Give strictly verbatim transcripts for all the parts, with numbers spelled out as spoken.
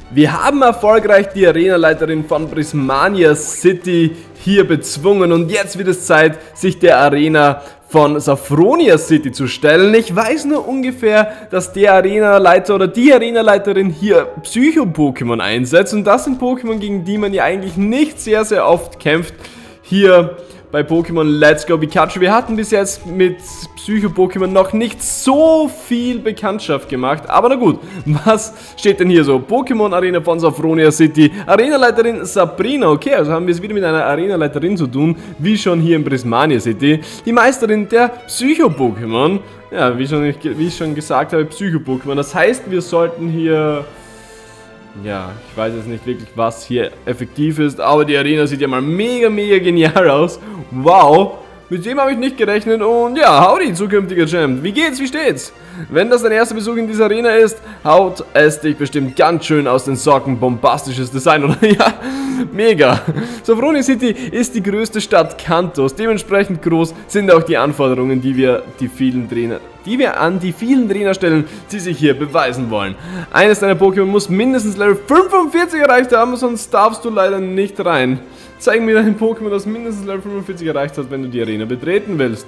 Wir haben erfolgreich die Arenaleiterin von Prismania City hier bezwungen und jetzt wird es Zeit, sich der Arena von Saffronia City zu stellen. Ich weiß nur ungefähr, dass der Arenaleiter oder die Arenaleiterin hier Psycho-Pokémon einsetzt und das sind Pokémon, gegen die man ja eigentlich nicht sehr, sehr oft kämpft. Hier bei Pokémon Let's Go Pikachu. Wir hatten bis jetzt mit Psycho-Pokémon noch nicht so viel Bekanntschaft gemacht. Aber na gut, was steht denn hier so? Pokémon Arena von Saffronia City. Arenaleiterin Sabrina. Okay, also haben wir es wieder mit einer Arenaleiterin zu tun, wie schon hier in Prismania City. Die Meisterin der Psycho-Pokémon. Ja, wie, schon, wie ich schon gesagt habe, Psycho-Pokémon. Das heißt, wir sollten hier... Ja, ich weiß jetzt nicht wirklich, was hier effektiv ist, aber die Arena sieht ja mal mega, mega genial aus. Wow, mit dem habe ich nicht gerechnet und ja, howdy, zukünftiger Champ. Wie geht's, wie steht's? Wenn das dein erster Besuch in dieser Arena ist, haut es dich bestimmt ganz schön aus den Socken. Bombastisches Design, oder? Ja, mega. Saffronia City ist die größte Stadt Kantos. Dementsprechend groß sind auch die Anforderungen, die wir, die vielen Trainer, die wir an die vielen Trainer stellen, die sich hier beweisen wollen. Eines deiner Pokémon muss mindestens Level fünfundvierzig erreicht haben, sonst darfst du leider nicht rein. Zeig mir dein Pokémon, das mindestens Level fünfundvierzig erreicht hat, wenn du die Arena betreten willst.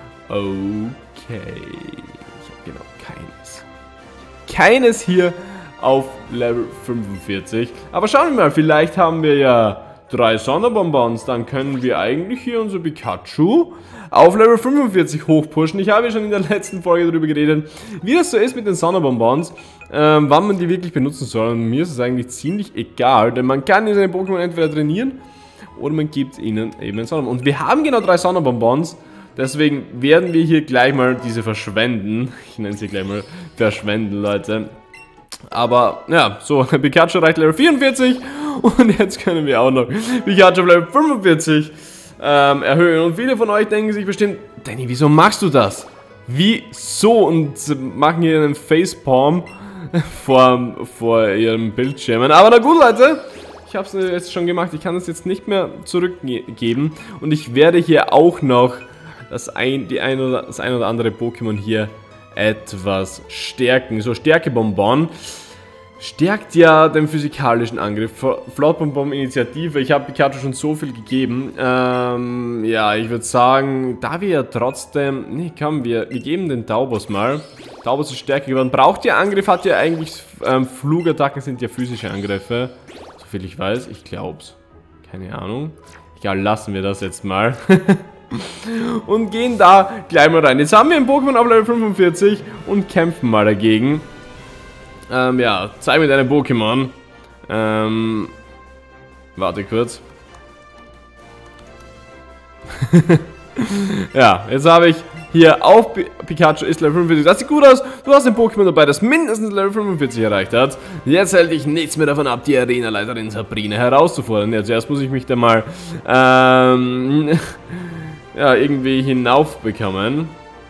Okay. Genau, keines. Keines hier auf Level fünfundvierzig. Aber schauen wir mal, vielleicht haben wir ja drei Sonderbonbons. Dann können wir eigentlich hier unser Pikachu auf Level fünfundvierzig hochpushen. Ich habe ja schon in der letzten Folge darüber geredet, wie das so ist mit den Sonderbonbons, ähm, wann man die wirklich benutzen soll. Und mir ist es eigentlich ziemlich egal, denn man kann seine Pokémon entweder trainieren oder man gibt ihnen eben einen Sonderbonbon. Und wir haben genau drei Sonderbonbons. Deswegen werden wir hier gleich mal diese verschwenden. Ich nenne sie gleich mal verschwenden, Leute. Aber, ja, so, Pikachu reicht Level vierundvierzig. Und jetzt können wir auch noch Pikachu auf Level fünfundvierzig ähm, erhöhen. Und viele von euch denken sich bestimmt, Danny, wieso machst du das? Wieso? Und machen hier einen Facepalm vor, vor ihrem Bildschirmen. Aber na gut, Leute. Ich habe es jetzt schon gemacht. Ich kann es jetzt nicht mehr zurückgeben. Und ich werde hier auch noch das ein, die ein oder, das ein oder andere Pokémon hier etwas stärken. So, Stärkebonbon stärkt ja den physikalischen Angriff. Flottbonbon-Initiative. Ich habe Pikachu schon so viel gegeben. Ähm, ja, ich würde sagen, da wir ja trotzdem... Nee, komm, wir, wir geben den Taubos mal. Taubos ist stärker geworden. Braucht ihr Angriff? Hat ja eigentlich... Ähm, Flugattacken sind ja physische Angriffe. Soviel ich weiß. Ich glaub's. Keine Ahnung. Egal, lassen wir das jetzt mal. Und gehen da gleich mal rein. Jetzt haben wir ein Pokémon auf Level fünfundvierzig und kämpfen mal dagegen. Ähm, ja, zeig mir deine Pokémon. Ähm, warte kurz. Ja, jetzt habe ich hier auf P Pikachu ist Level fünfundvierzig. Das sieht gut aus. Du hast ein Pokémon dabei, das mindestens Level fünfundvierzig erreicht hat. Jetzt hält dich nichts mehr davon ab, die Arenaleiterin Sabrina herauszufordern. Ja, zuerst muss ich mich da mal ähm, ja, irgendwie hinauf bekommen.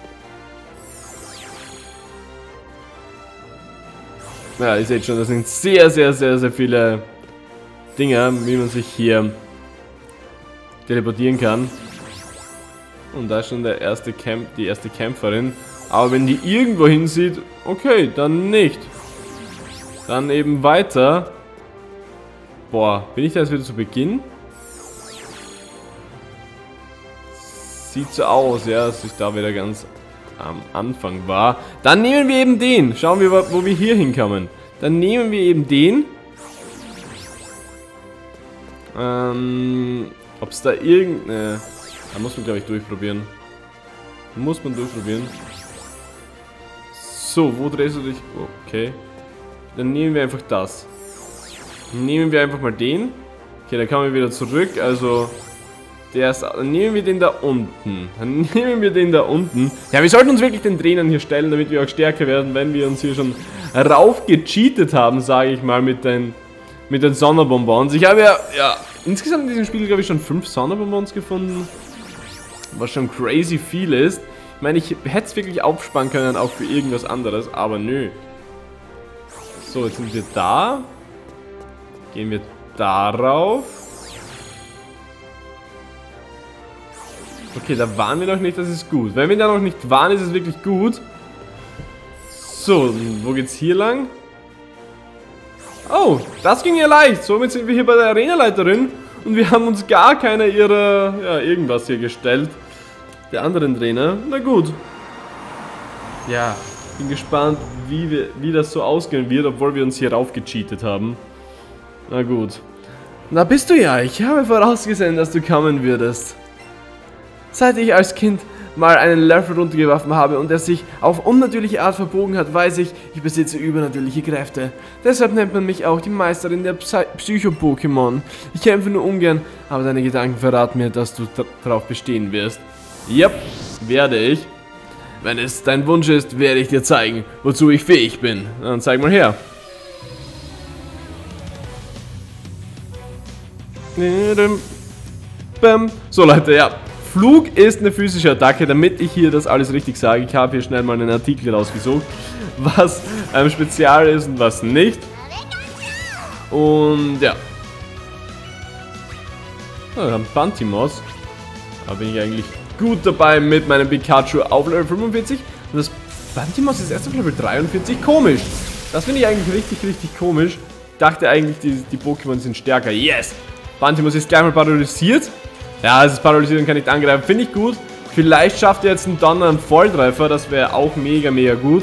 Ja, ihr seht schon, das sind sehr, sehr, sehr, sehr viele Dinge, wie man sich hier teleportieren kann. Und da ist schon der erste Camp, die erste Kämpferin. Aber wenn die irgendwo hinsieht, okay, dann nicht. Dann eben weiter. Boah, bin ich da jetzt wieder zu Beginn? Sieht so aus, ja, dass ich da wieder ganz am Anfang war. Dann nehmen wir eben den. Schauen wir, wo wir hier hinkommen. Dann nehmen wir eben den. Ähm, ob es da irgendeine... Da muss man, glaube ich, durchprobieren. Muss man durchprobieren. So, wo drehst du dich? Okay. Dann nehmen wir einfach das. Nehmen wir einfach mal den. Okay, dann kommen wir wieder zurück. Also... Der ist, dann nehmen wir den da unten. Dann nehmen wir den da unten. Ja, wir sollten uns wirklich den Trainern hier stellen, damit wir auch stärker werden, wenn wir uns hier schon rauf gecheatet haben, sage ich mal, mit den, mit den Sonderbonbons. Ich habe ja, ja, insgesamt in diesem Spiel, glaube ich, schon fünf Sonderbonbons gefunden. Was schon crazy viel ist. Ich meine, ich hätte es wirklich aufsparen können, auch für irgendwas anderes, aber nö. So, jetzt sind wir da. Gehen wir darauf. Okay, da waren wir noch nicht, das ist gut. Wenn wir da noch nicht waren, ist es wirklich gut. So, wo geht's hier lang? Oh, das ging ja leicht. Somit sind wir hier bei der Arenaleiterin. Und wir haben uns gar keine ihrer, ja, irgendwas hier gestellt. Der anderen Trainer. Na gut. Ja, bin gespannt, wie, wir, wie das so ausgehen wird, obwohl wir uns hier raufgecheatet haben. Na gut. Na bist du ja. Ich habe vorausgesehen, dass du kommen würdest. Seit ich als Kind mal einen Level runtergeworfen habe und er sich auf unnatürliche Art verbogen hat, weiß ich, ich besitze übernatürliche Kräfte. Deshalb nennt man mich auch die Meisterin der Psycho-Pokémon. Ich kämpfe nur ungern, aber deine Gedanken verraten mir, dass du darauf bestehen wirst. Yep, werde ich. Wenn es dein Wunsch ist, werde ich dir zeigen, wozu ich fähig bin. Dann zeig mal her. So Leute, ja. Flug ist eine physische Attacke, damit ich hier das alles richtig sage. Ich habe hier schnell mal einen Artikel rausgesucht, was ähm, spezial ist und was nicht. Und ja. Oh, wir haben Pantimos. Da bin ich eigentlich gut dabei mit meinem Pikachu auf Level fünfundvierzig. Und das Pantimos ist erst auf Level dreiundvierzig. Komisch. Das finde ich eigentlich richtig, richtig komisch. Ich dachte eigentlich, die, die Pokémon sind stärker. Yes! Pantimos ist gleich mal paralysiert. Ja, es ist paralysiert und kann nicht angreifen. Finde ich gut. Vielleicht schafft er jetzt einen Donner einen Volltreffer. Das wäre auch mega, mega gut.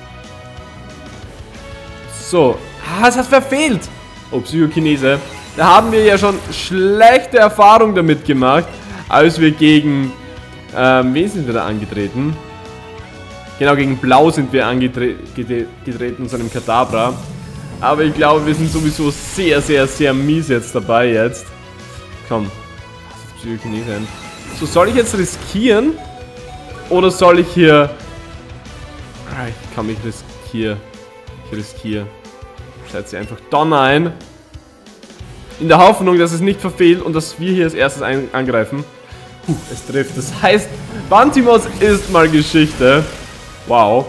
So. Ah, es hat verfehlt. Oh, Psychokinese. Da haben wir ja schon schlechte Erfahrungen damit gemacht, als wir gegen... Ähm, wen sind wir da angetreten? Genau, gegen Blau sind wir angetreten, unserem Kadabra. Aber ich glaube, wir sind sowieso sehr, sehr, sehr mies jetzt dabei jetzt. Komm. Psychokinese. So, soll ich jetzt riskieren? Oder soll ich hier... Ah, ich kann mich riskieren. Ich riskiere. Ich setze einfach Donner ein. In der Hoffnung, dass es nicht verfehlt und dass wir hier als erstes ein angreifen. Puh, es trifft. Das heißt, Pantimos ist mal Geschichte. Wow.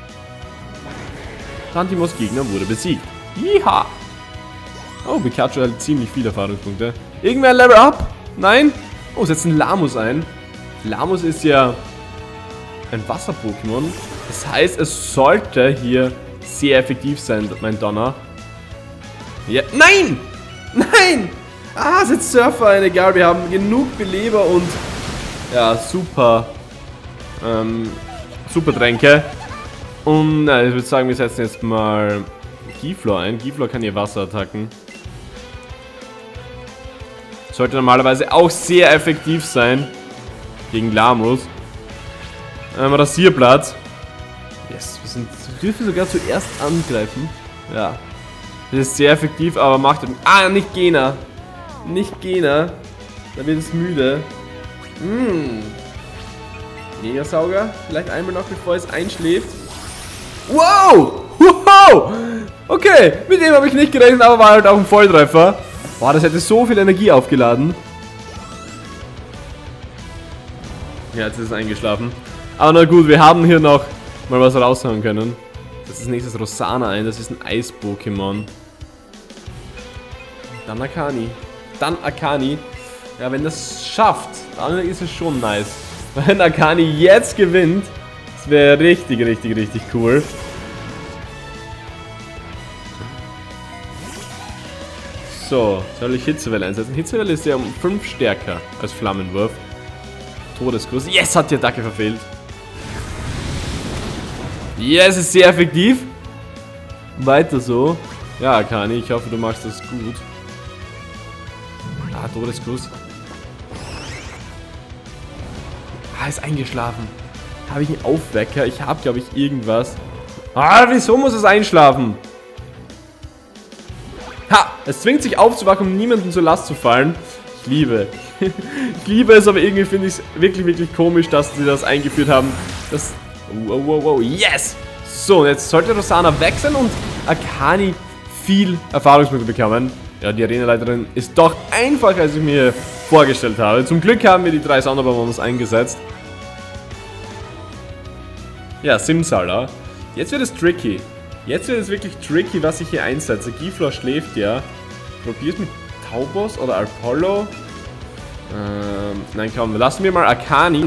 Pantimos Gegner wurde besiegt. Jiha! Oh, Pikachu hat ziemlich viele Erfahrungspunkte. Irgendwer Level Up? Nein? Oh, setzt ein Lamus ein. Lamus ist ja ein Wasser-Pokémon. Das heißt, es sollte hier sehr effektiv sein, mein Donner. Ja. Nein! Nein! Ah, setzt Surfer ein. Egal, wir haben genug Beleber und ja, super ähm, super Tränke. Und na, ich würde sagen, wir setzen jetzt mal Giflor ein. Giflor kann hier Wasserattacken. Sollte normalerweise auch sehr effektiv sein gegen Lamus. Ähm, Rasierblatt. Yes, wir, sind, wir dürfen sogar zuerst angreifen. Ja. Das ist sehr effektiv, aber macht... Ah, nicht Gena. Nicht Gena. Da wird es müde. Hm. Megasauger. Vielleicht einmal noch, bevor es einschläft. Wow! Wow! Okay, mit dem habe ich nicht gerechnet, aber war halt auch ein Volltreffer. Boah, das hätte so viel Energie aufgeladen. Ja, jetzt ist es eingeschlafen. Aber na gut, wir haben hier noch mal was raushauen können. Das ist nächstes Rosanna ein, das ist ein Eis-Pokémon. Dann Akani. Dann Akani. Ja, wenn das schafft, dann ist es schon nice. Wenn Akani jetzt gewinnt, das wäre richtig, richtig, richtig cool. So, soll ich Hitzewelle einsetzen? Hitzewelle ist ja um fünf stärker als Flammenwurf. Todeskuss. Yes, hat die Attacke verfehlt. Yes, ist sehr effektiv. Weiter so. Ja, Akani, ich hoffe, du machst das gut. Ah, Todeskuss. Ah, ist eingeschlafen. Habe ich einen Aufwecker? Ich habe, glaube ich, irgendwas. Ah, wieso muss es einschlafen? Ha! Es zwingt sich aufzuwachen, um niemandem zur Last zu fallen. Ich liebe. Ich liebe es, aber irgendwie finde ich es wirklich, wirklich komisch, dass sie das eingeführt haben. Das... Wow, wow, wow. Yes! So, jetzt sollte Rosanna weg sein und Akani viel Erfahrungspunkte bekommen. Ja, die Arenaleiterin ist doch einfacher, als ich mir vorgestellt habe. Zum Glück haben wir die drei Sonderbonbons eingesetzt. Ja, Simsala. Jetzt wird es tricky. Jetzt wird es wirklich tricky, was ich hier einsetze. Giflor schläft ja. Probiert mit Taubos oder Apollo. Ähm, nein, komm, lassen wir mal Akani.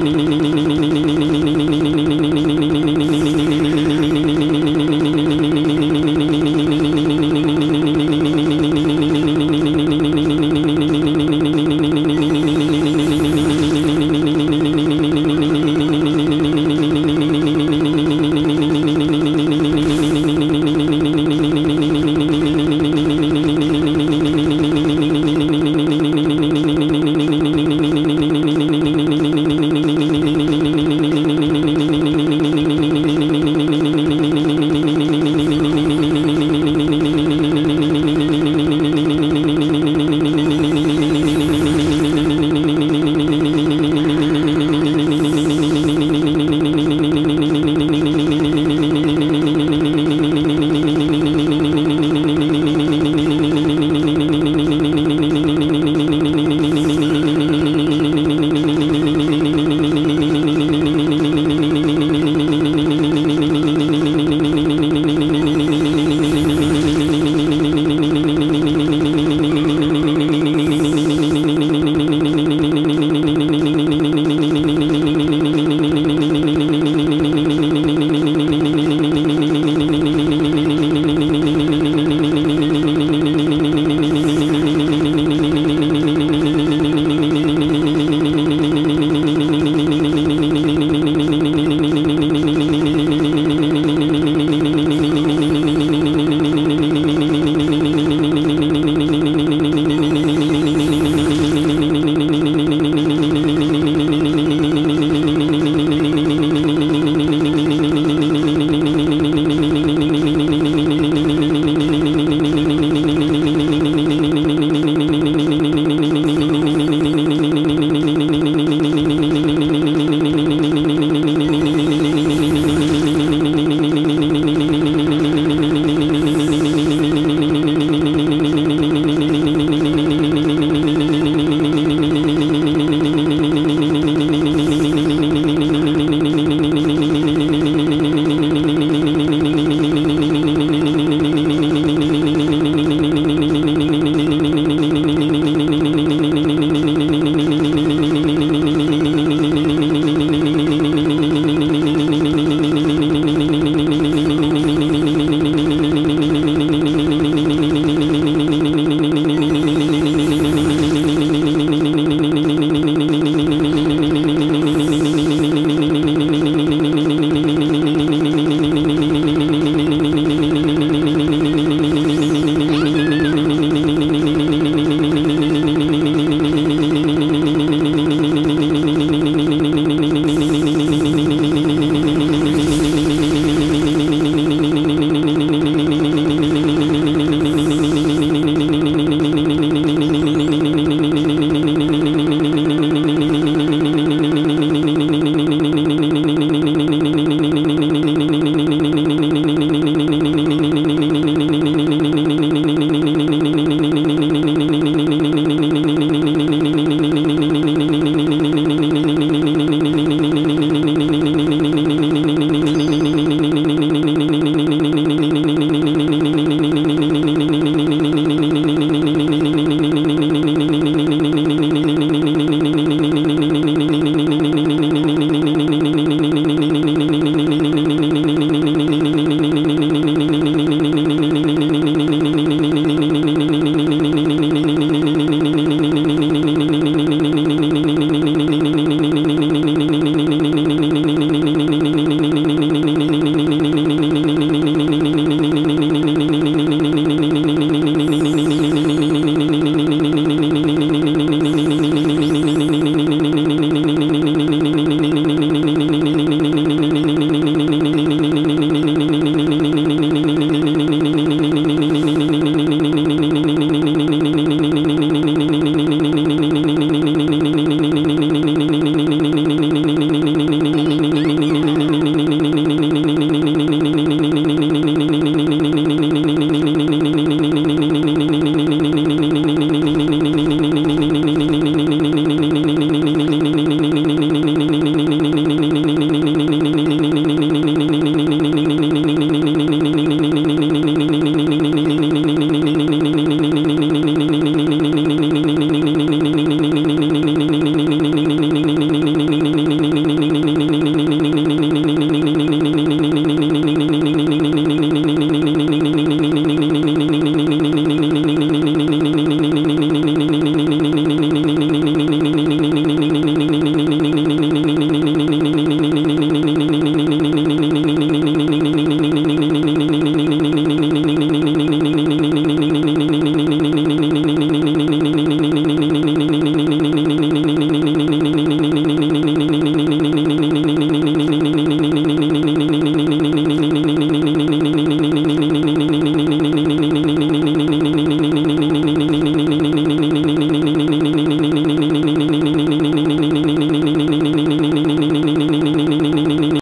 Thank you.